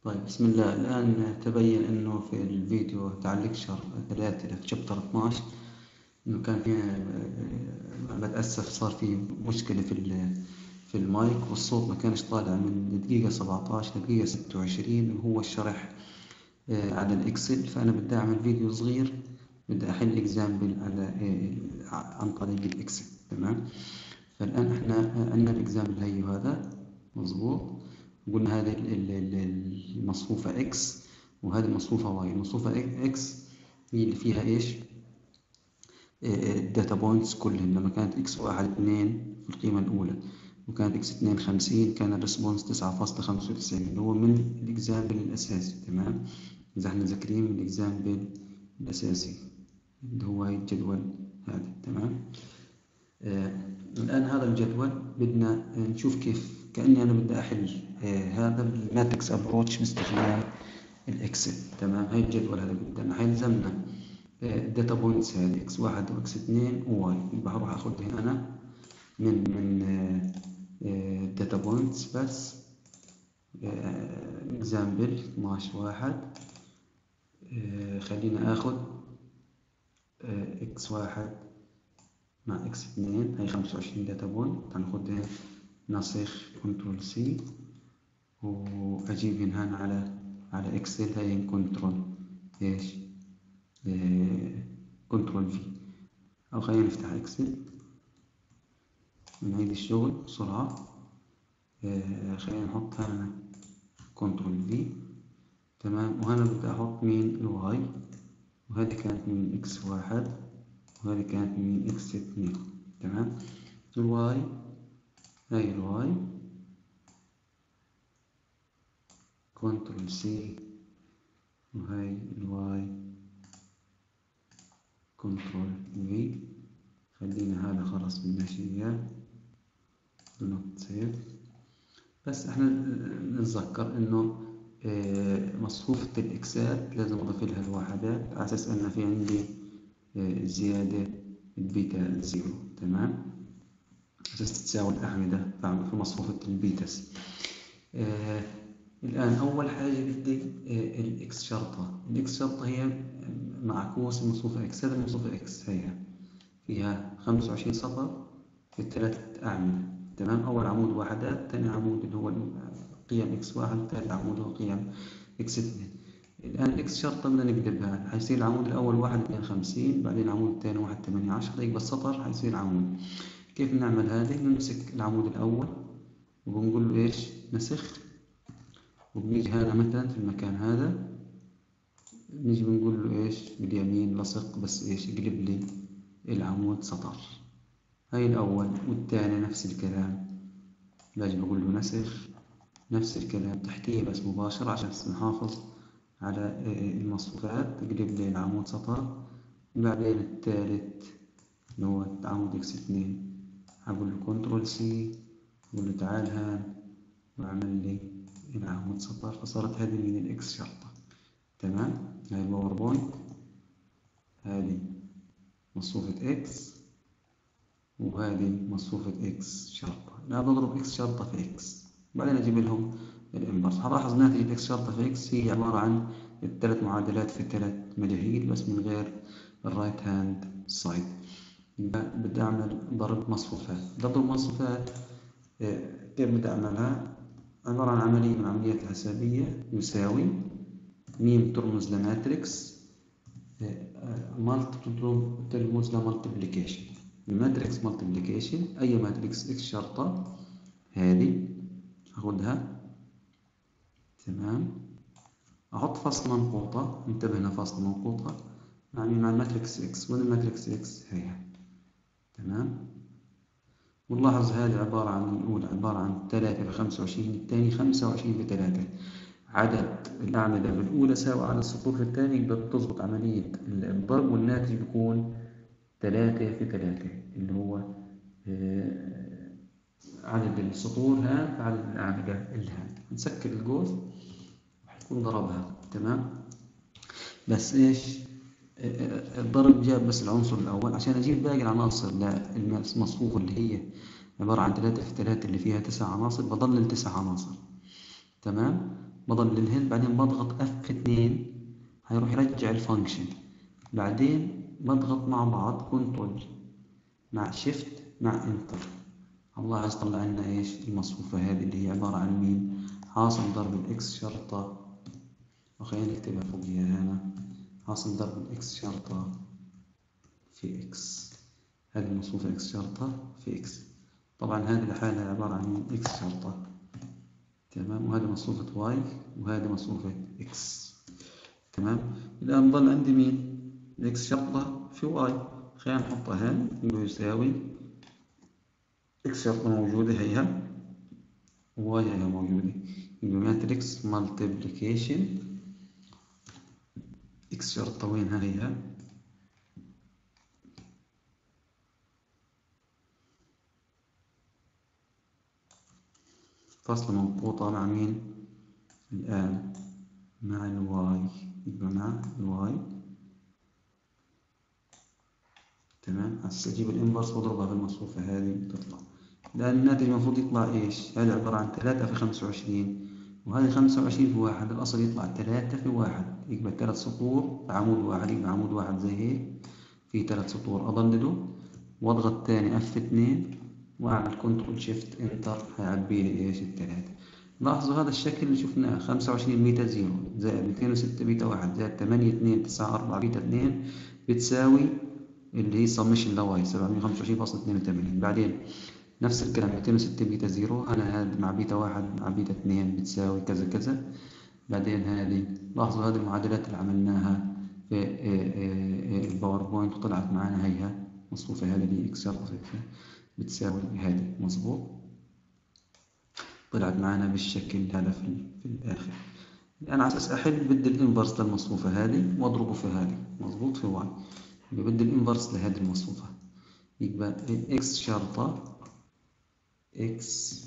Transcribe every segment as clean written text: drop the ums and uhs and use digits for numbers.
طيب، بسم الله. الآن تبين أنه في الفيديو تاع الليكشر 3 في شابتر 12 أنه كان فيها بتأسف صار في مشكلة في المايك، والصوت ما كانش طالع من دقيقة 17 لدقيقة 26 وهو الشرح على الإكسل. فأنا بدي أعمل فيديو صغير، بدي أحل إكزامبل على عن طريق الإكسل. تمام. فالآن إحنا عندنا الإكزامبل هي وهذا مظبوط. قلنا هذه المصفوفة إكس وهذه المصفوفة واي. المصفوفة إكس هي اللي فيها إيش؟ الداتا بوينتس كلهم. لما كانت إكس 1 2 في القيمة الأولى وكانت إكس 2 50 كان الريسبونس 9.95 اللي هو من الإكزامبل الأساسي. تمام. إذا إحنا ذاكرين من الإكزامبل الأساسي اللي هو هاي الجدول هذا. تمام. الآن هذا الجدول بدنا نشوف كيف كأني أنا بدي أحل هذا بالماتريكس أبروتش باستخدام الإكسل. تمام. هاي الجدول هذا قدامنا حيلزمنا الداتا بوينتس هذه إكس 1 وإكس 2 وواي. يبقى هروح أخذها أنا من الداتا بوينتس بس. إكزامبل 12/1. خلينا آخذ إكس 1 مع إكس 2. هاي 25 داتا بوينت. هناخدها نسخ كنترول سي وأجيب هنا على إكسل. هاي كنترول إيش؟ كنترول في. أو خلينا نفتح إكسل نعيد الشغل بسرعة. خلينا نحط هنا كنترول في. تمام. وهنا بدي أحط مين؟ الواي. وهذه كانت من إكس 1 وهذه كانت من إكس 2. تمام. الواي هاي الواي كنترول سي وهاي الواي كنترول في. خلينا هذا خلاص بدناش اياه نوت سيف. بس احنا نتذكر انه مصفوفة الاكسات لازم اضيف لها الوحدات على اساس ان في عندي زيادة البيتا 0. تمام. اساس تساوي الاعمدة في مصفوفة البيتاس. الآن أول حاجة بدي الإكس شرطة. الإكس شرطة هي معكوس المصفوفة إكس. هذا المصفوفة إكس هي فيها 25 سطر في 3 أعمدة. تمام. أول عمود وحدات، ثاني عمود اللي هو قيم إكس 1، ثالث عمود هو قيم إكس 2. الآن الإكس شرطة بدنا نكتبها. حيصير العمود الأول 1.52، بعدين العمود الثاني 1.18. يبقى السطر حيصير عمود. كيف نعمل هذه؟ نمسك العمود الأول وبنقول له إيش؟ نسخ. وبنيجي هذا مثلا في المكان هذا نيجي بنقول له ايش؟ باليمين لصق بس ايش؟ يقلب لي العمود سطر. هاي الاول. والثاني نفس الكلام، باجي بقول له نسخ، نفس الكلام تحتيه بس مباشرة عشان نحافظ على المصفوفات. تقلب لي العمود سطر. بعدين الثالث اللي هو عمود اكس 2 هقول له كنترول سي، اقول له تعال هان واعمل لي العمود سطر. فصارت هذه من الإكس شرطة. تمام. هاي الباوربوينت، هذه مصفوفة إكس وهذه مصفوفة إكس شرطة. لا بضرب إكس شرطة في إكس بعدين أجيب لهم الإنبرس. هلاحظ ناتج الإكس شرطة في إكس هي عبارة عن ال3 معادلات في 3 مجاهيل بس من غير الرايت هاند سايد. يبقى بدي أعمل ضرب مصفوفات. ضرب مصفوفات كيف بدي أعملها؟ عبارة عن عملية من العمليات الحسابية. يساوي ميم ترمز لماتريكس، ترمز لمالتيبليكيشن. الماتريكس مالتيبليكيشن أي ماتريكس إكس شرطة هذه أخذها. تمام. أحط فاصل منقوطة. انتبه هنا فاصل منقوطة يعني مع الماتريكس إكس. وين الماتريكس إكس؟ هي. تمام. ونلاحظ هذه عبارة عن الأولى عبارة عن 3 في 25، الثاني 25 في 3. عدد الأعمدة في الأولى ساوي عدد السطور في الثاني. بتضبط عملية الضرب والناتج بيكون 3 في 3 اللي هو عدد السطور هان في عدد الأعمدة اللي هان. نسكر القوس وحيكون ضربها. تمام. بس إيش؟ الضرب جاب بس العنصر الأول. عشان أجيب باقي العناصر للمصفوفة اللي هي عبارة عن 3 في 3 اللي فيها 9 عناصر بضلل 9 عناصر. تمام. بضلل هنا، بعدين بضغط F2 هيروح يرجع الفانكشن، بعدين بضغط مع بعض كنترول مع شيفت مع انتر. الله عايز يطلع لنا ايش؟ المصفوفة هذه اللي هي عبارة عن مين؟ حاصل ضرب الاكس شرطة، وخلينا نكتبها فوقيها هنا، حاصل ضرب الاكس شرطة في اكس. هذه المصفوفة اكس شرطة في اكس. طبعا هذه لحالها عبارة عن اكس شرطة، تمام، وهذه مصفوفة واي وهذه مصفوفة اكس، تمام. الآن ضل عندي مين؟ اكس شرطة في واي، خلينا نحطها هنا يساوي اكس شرطة موجودة هيها وواي هيها موجودة، يبقى ماتريكس مالتيبليكيشن اكس شرطة وينها هيها فاصلة منقوطة مع مين؟ الآن مع الواي، يبقى مع الواي، تمام. هسه أجيب الإنفرس وأضربها في المصفوفة هذه تطلع. الآن الناتج المفروض يطلع إيش؟ هذا عبارة عن 3 في 25 وهذه 25 في 1، الأصل يطلع 3 في 1، يبقى 3 سطور في عمود واحد، يبقى عمود واحد زي هيك في 3 سطور. أضلله وأضغط تاني F2 وأعمل كنترول شيفت انتر، هيعبي لي إيش؟ الثلاثة. لاحظوا هذا الشكل اللي شفناه 25 بيتا 0 زائد 206 بيتا 1 زائد 8 2 9 4 بيتا 2 بتساوي اللي هي سمشن لواي 725.82. بعدين نفس الكلام 206 بيتا 0 أنا هذا مع بيتا 1 مع بيتا 2 بتساوي كذا كذا. بعدين هذه لاحظوا هذه المعادلات اللي عملناها في الباوربوينت وطلعت معنا هيها مصفوفة هذه اللي اكس شرطة بتساوي هذه، مظبوط، طلعت معنا بالشكل هذا في الآخر. أنا على أساس أحل بدي الإنفرس للمصفوفة هذه وأضربه في هذه، مظبوط، في واي، يبقى بدي الإنفرس لهذه المصفوفة، يبقى إكس شرطة إكس،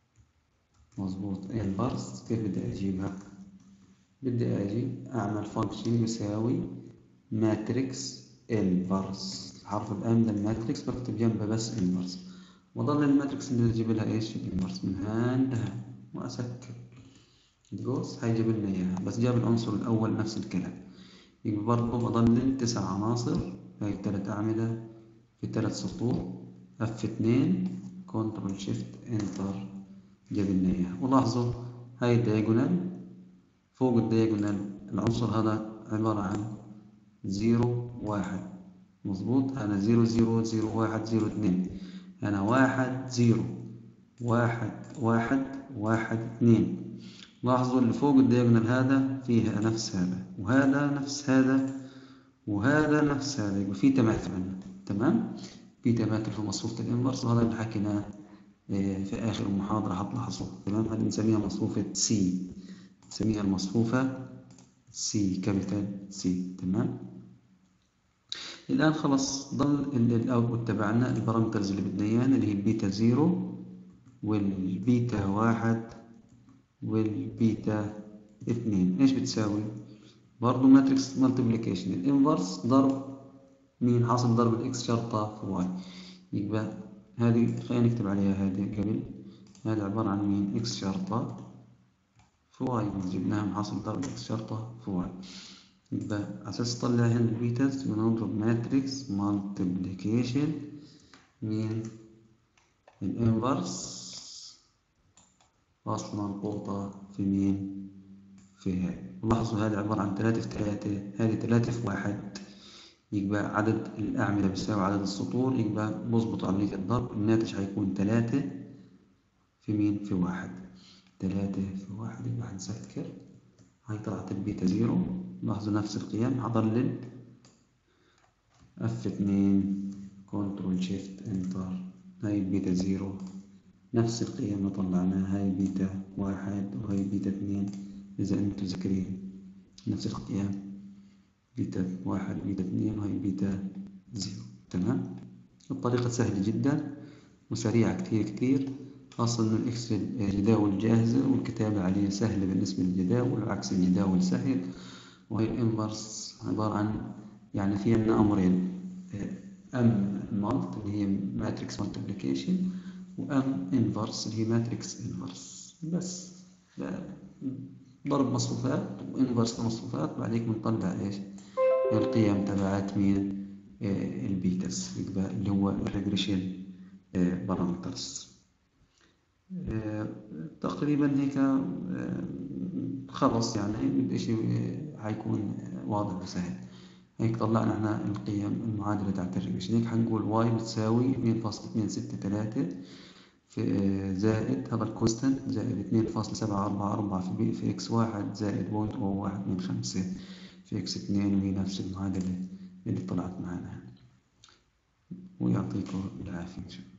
مظبوط، إنفرس. كيف بدي أجيبها؟ بدي أجي أعمل فانكشن يساوي ماتريكس إنفرس، حرف الآن للماتريكس بكتب جنبها بس إنفرس، وظل الماتريكس اللي أجيب لها إيش؟ الإنفرس من هان لهان، وأسكر القوس هيجيب لنا إياها، بس جاب العنصر الأول نفس الكلام. يبقى برضه بضلل 9 عناصر، هاي 3 أعمدة في 3 سطور، F2 كنترول شيفت انتر جاب لنا إياها. ولاحظوا هاي الدياجونال فوق الدياجونال العنصر هذا عبارة عن 0 1، مظبوط، أنا 0 0 0 1 0 2، أنا 1 0 1 1 1 2. لاحظوا اللي فوق الدياجونال هذا فيها نفس هذا وهذا نفس هذا وهذا نفس هذا، يبقى في تماثل عندنا، تمام، في تماثل في مصفوفة الإنفرس، وهذا اللي حكيناه في آخر المحاضرة هتلاحظوا، تمام. هذه بنسميها مصفوفة سي، نسميها المصفوفة سي، كابيتال سي، تمام. الآن خلص ضل الأوتبوت تبعنا البارامترز اللي بدنا إياها اللي هي البيتا 0 والبيتا 1 والبيتا 2. إيش بتساوي؟ برضو ماتريكس مالتيبليكيشن، الانفرس ضرب مين؟ حاصل ضرب الاكس شرطة في واي، يبقى هذه خلينا نكتب عليها هذه قبل، هذا عبارة عن مين؟ اكس شرطة في واي، جبناها حاصل ضرب اكس شرطة في واي، يبقى على أساس نطلع هنا البيتاز بنضرب ماتريكس مالتيبليكيشن مين؟ الانفرس فاصلة منقوطة في مين؟ في هذه. لاحظوا هذه عبارة عن 3 في 3، هذه 3 في 1، يبقى عدد الأعمدة بيساوي عدد السطور، يبقى بظبط عملية الضرب، الناتج هيكون 3 في مين؟ في 1، 3 في 1، يبقى هنسكر، هاي طلعت البيتا 0. لاحظوا نفس القيم، هضلل F2 كنترول شيفت انتر، هاي البيتا 0 نفس القيم اللي طلعناها، هاي بيتا 1 وهاي بيتا 2 إذا أنتم ذاكرين نفس القيم، بيتا 1 بيتا 2 وهي بيتا 0، تمام. الطريقة سهلة جدا وسريعة كتير، خاصة إنه الإكسل جداول جاهزة والكتابة عليها سهلة بالنسبة للجداول، وعكس الجداول سهل. وهي الإنفرس عبارة عن يعني فيها لنا أمرين، أم مالت اللي هي ماتريكس مالتيبليكيشن، وأم إنفرس اللي هي ماتريكس إنفرس، بس ضرب مصفوفات وانفرس مصفوفات، بعدين بنطلع ايش القيم تبعت مين البيتاس اللي هو الريجريشن بارامترز. تقريبا هيك خلص يعني الاشي حيكون واضح وسهل. هيك طلعنا احنا القيم المعادلة تاعت الريجريشن. هيك حنقول واي بتساوي 2.263 في زائد هذا الكونستنت زائد 2.744 في اكس واحد زائد 0.0125 في اكس 2، وهي نفس المعادلة اللي طلعت معنا. ويعطيكم العافية.